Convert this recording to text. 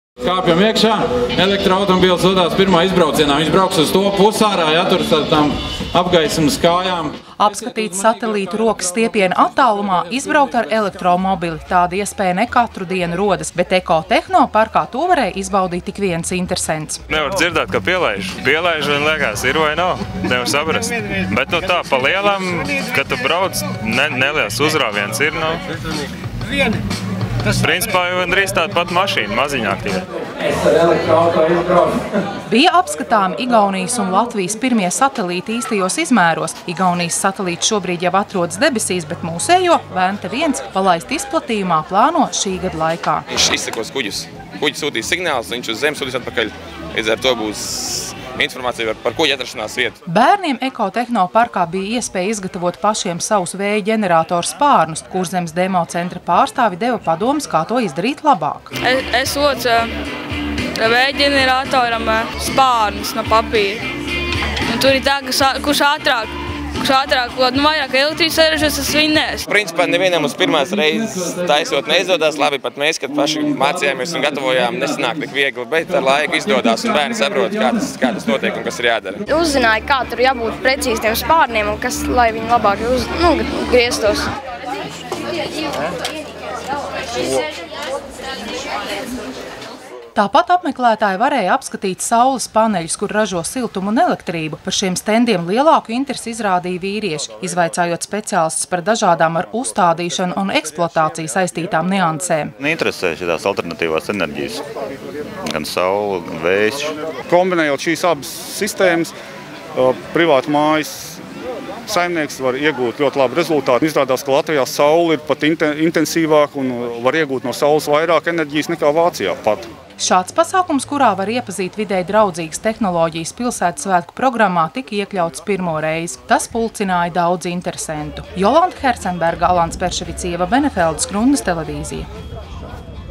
Kāpjam iekšā, elektroautomobīls dodas pirmā izbraucienā. Viņš brauks uz to pusārā, ja tur tādām apgaismas kājām. Apskatīt satelītu rokas stiepienu attālumā, izbraukt ar elektromobili. Tāda iespēja ne katru dienu rodas, bet Ekotehno parkā to varēja izbaudīt tik viens interesants. Nevar dzirdēt, ka pielaiž. Pielaiž un liekas, ir vai nav. Nevar saprast. Bet no tā pa lielām, kad tu brauc, neliels uzrāviens ir, nav. Principā jau drīz tāda pat mašīna, maziņāk tikai. Bija apskatām Igaunijas un Latvijas pirmie satelīti īstajos izmēros. Igaunijas satelīts šobrīd jau atrodas debesīs, bet mūsējo Vente 1 palaist izplatījumā plāno šī gada laikā. Viņš izsekos kuģus. Kuģis sūtīs signālus, viņš uz zemes sūtīs atpakaļ. Līdz ar to būs informācija par kuģa atrašanās vietu. Bērniem Ekotehno parkā bija iespēja izgatavot pašiem savus vēja ģeneratoru spārnus. Kurzemes demo centra pārstāvi deva padomus, kā to izdarīt labāk. Es ocu vēja ģeneratoram spārnus no papīra. Un tur ir tā, kurš ātrāk vairāk elektrības saražos, tas vinnēs. Principā nevienam uz pirmās reizes taisot neizdodas. Labi, pat mēs, kad paši mācījāmies un gatavojām, nesanāk tik viegli, bet ar laiku izdodas un bērni saprot, kā tas notiek un kas ir jādara. Uzzināja, kā tur jābūt precīziem spārniem un kas, lai viņi labāk grieztos. Tāpat apmeklētāji varēja apskatīt saules paneļus, kur ražo siltumu un elektrību. Par šiem stendiem lielāku interesi izrādīja vīrieši, izvaicājot speciālistus par dažādām ar uzstādīšanu un eksploatāciju saistītām niansēm. Interesē šīs alternatīvās enerģijas, gan saule, gan vējš. Kombinējot šīs abas sistēmas, privāta mājas saimnieks var iegūt ļoti labu rezultātu. Izrādās, ka Latvijā saule ir pat intensīvāka un var iegūt no saules vairāk enerģijas nekā Vācijā pat. Šāds pasākums, kurā var iepazīt videi draudzīgas tehnoloģijas pilsētas svētku programmā, tika iekļauts pirmo reizi. Tas pulcināja daudz interesentu. Jolanta Hercenberga, Alans Perševicieva, Benefeldes, Grundas televīzija.